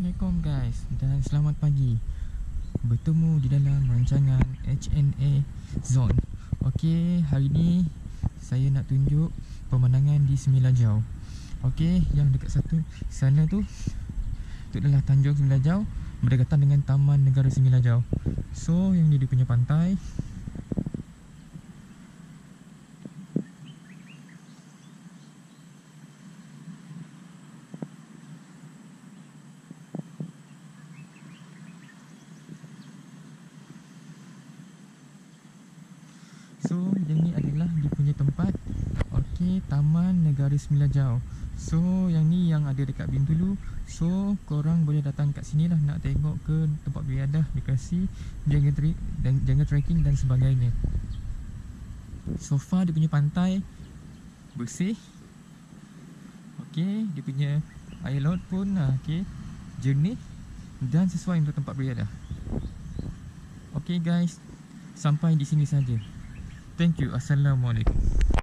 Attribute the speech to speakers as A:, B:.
A: Assalamualaikum guys dan selamat pagi. Bertemu di dalam rancangan HNA Zone. Okey, hari ni saya nak tunjuk pemandangan di Similajau. Okey, yang dekat satu sana tu itu adalah Tanjung Similajau berdekatan dengan Taman Negara Similajau. So, yang ni dia punya pantai. So, yang ni adalah dia punya tempat. Okey, Taman Negara Similajau. So, yang ni yang ada dekat Bintulu. So, korang boleh datang kat sini lah nak tengok ke tempat beriadah, rekreasi, jaga trekking dan sebagainya. So far dia punya pantai bersih. Okey, dia punya air laut pun okey, jernih dan sesuai untuk tempat beriadah. Okey guys, sampai di sini saja. Thank you. Assalamualaikum.